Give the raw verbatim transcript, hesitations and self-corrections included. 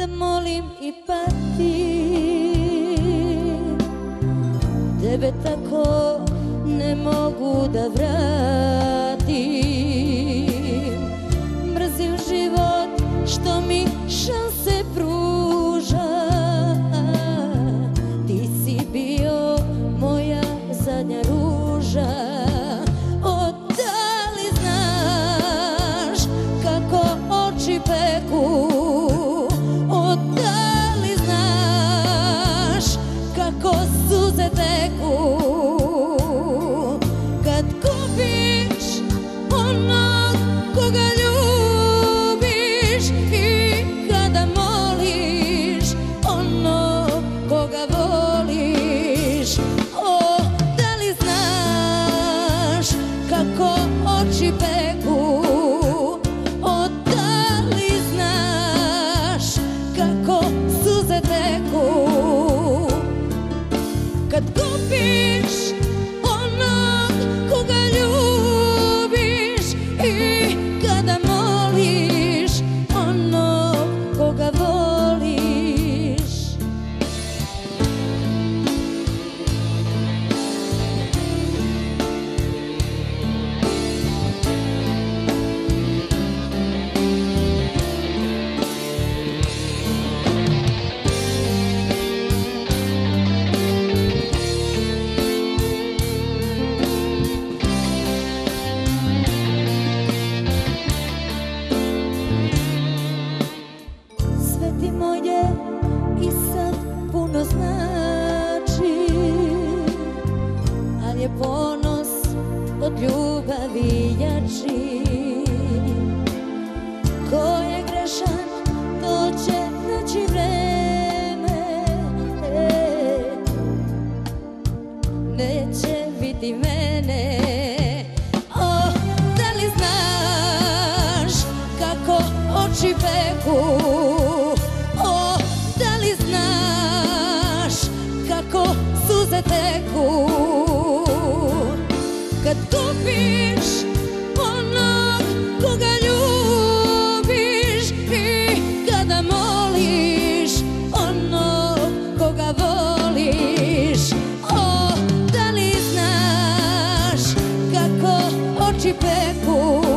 da molim i patim, tebe tako ne mogu da vratim. Mrzim život što mi šanse pruža, ti si bio moja zadnja ruža. O, da li znaš kako oči peku, o, da li znaš kako suze teku kad kupiš onog koga ljubiš i kada moliš onog koga voliš. O, da li znaš kako oči peku, o, da li znaš kako suze teku kad kupiš onog koga ljubiš i kada moliš onog koga voliš. Sve ti moje i sad puno znači, al je ponos od ljubavi jači. Ko je grešan, to će naći vreme, neće biti mene. O, da li znaš kako oči peku, o, da li znaš kako suze teku kad kupiš onog koga ljubiš i kada moliš onog koga voliš. O, da li znaš kako oči peku,